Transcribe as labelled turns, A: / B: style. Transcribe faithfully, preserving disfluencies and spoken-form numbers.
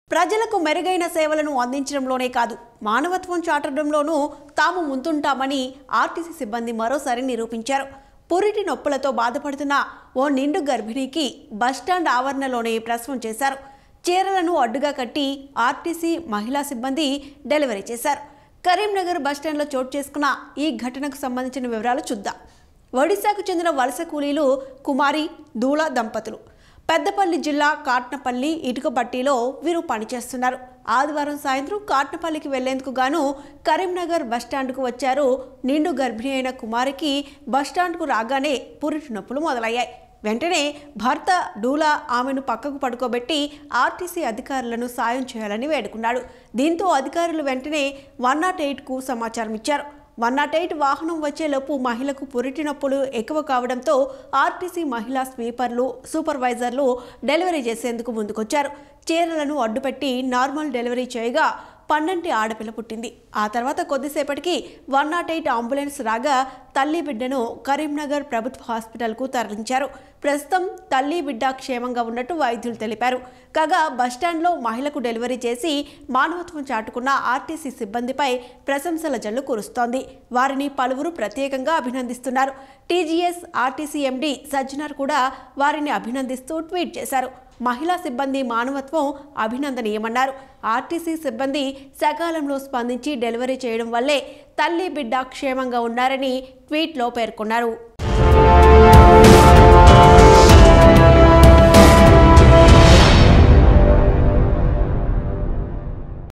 A: ప్రజలకు మెరుగైన సేవలను అందించడంలోనే కాదు మానవత్వం చాటడంలోనూ తాము ముందుంటామని ఆర్టీసీ సిబ్బంది మరోసారి నిరూపించారు. పురిటి నొప్పులతో బాధపడుతున్న ఓ నిండు గర్భిణికి బస్టాండ్ ఆవరణలోనే ప్రసవం చేశారు. చీరలను అడ్డుగా కట్టి ఆర్టీసీ మహిళా సిబ్బంది డెలివరీ చేశారు. కరీంనగర్ బస్టాండ్లో చోటు చేసుకున్న ఈ ఘటనకు సంబంధించిన వివరాలు చూద్దాం. ఒడిశాకు చెందిన వలస కూలీలు కుమారి దూలా దంపతులు పెద్దపల్లి జిల్లా కాట్నపల్లి ఇటుకబట్టిలో వీరు పనిచేస్తున్నారు. ఆదివారం సాయంత్రం కాట్నపల్లికి వెళ్లేందుకు గాను కరీంనగర్ బస్టాండ్కు వచ్చారు. నిండు గర్భిణి అయిన కుమారికి బస్టాండ్కు రాగానే పురిటి నొప్పులు మొదలయ్యాయి. వెంటనే భర్త డూలా ఆమెను పక్కకు పడుకోబెట్టి ఆర్టీసీ అధికారులను సాయం చేయాలని వేడుకున్నాడు. దీంతో అధికారులు వెంటనే వన్ నాట్ ఎయిట్కు సమాచారం ఇచ్చారు. వన్ నాట్ ఎయిట్ వాహనం వచ్చేలోపు మహిళకు పురిటి నొప్పులు ఎక్కువ కావడంతో ఆర్టీసీ మహిళా స్వీపర్లు సూపర్వైజర్లు డెలివరీ చేసేందుకు ముందుకొచ్చారు. చీరలను అడ్డుపెట్టి నార్మల్ డెలివరీ చేయగా పన్నెండు ఆడపిల్ల పుట్టింది. ఆ తర్వాత కొద్దిసేపటికి వన్ నాట్ ఎయిట్ అంబులెన్స్ రాగా తల్లి బిడ్డను కరీంనగర్ ప్రభుత్వ హాస్పిటల్కు తరలించారు. ప్రస్తుతం తల్లి బిడ్డ క్షేమంగా ఉన్నట్టు వైద్యులు తెలిపారు. కాగా బస్టాండ్లో మహిళకు డెలివరీ చేసి మానవత్వం చాటుకున్న ఆర్టీసీ సిబ్బందిపై ప్రశంసల జల్లు కురుస్తోంది. వారిని పలువురు ప్రత్యేకంగా అభినందిస్తున్నారు. టీజీఎస్ ఆర్టీసీ ఎండీ సజ్జనార్ కూడా వారిని అభినందిస్తూ ట్వీట్ చేశారు. మహిళా సిబ్బంది మానవత్వం అభినందనీయమన్నారు. ఆర్టీసీ సిబ్బంది సకాలంలో స్పందించి డెలివరీ చేయడం వల్లే తల్లి బిడ్డ క్షేమంగా ఉన్నారని ట్వీట్లో పేర్కొన్నారు.